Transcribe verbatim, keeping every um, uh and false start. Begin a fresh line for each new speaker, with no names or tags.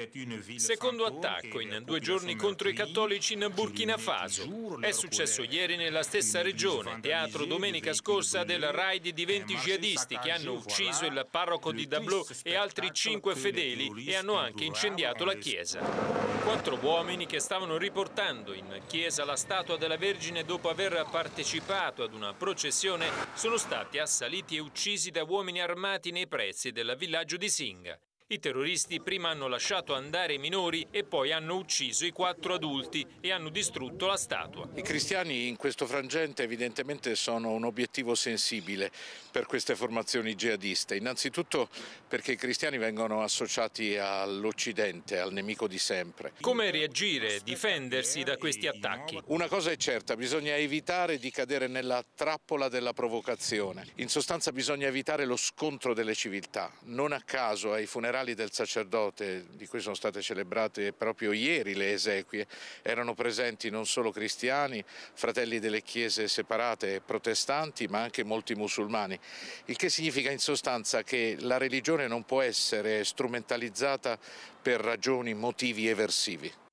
Secondo attacco in due giorni contro i cattolici in Burkina Faso. È successo ieri nella stessa regione, teatro domenica scorsa del raid di venti jihadisti che hanno ucciso il parroco di Dablò e altri cinque fedeli e hanno anche incendiato la chiesa. Quattro uomini che stavano riportando in chiesa la statua della Vergine dopo aver partecipato ad una processione sono stati assaliti e uccisi da uomini armati nei pressi del villaggio di Singa. I terroristi prima hanno lasciato andare i minori e poi hanno ucciso i quattro adulti e hanno distrutto la statua.
I cristiani in questo frangente evidentemente sono un obiettivo sensibile per queste formazioni jihadiste, innanzitutto perché i cristiani vengono associati all'Occidente, al nemico di sempre.
Come reagire, difendersi da questi attacchi?
Una cosa è certa, bisogna evitare di cadere nella trappola della provocazione. In sostanza bisogna evitare lo scontro delle civiltà. Non a caso ai funerali del sacerdote, di cui sono state celebrate proprio ieri le esequie, erano presenti non solo cristiani, fratelli delle chiese separate, protestanti, ma anche molti musulmani, il che significa in sostanza che la religione non può essere strumentalizzata per ragioni, motivi eversivi.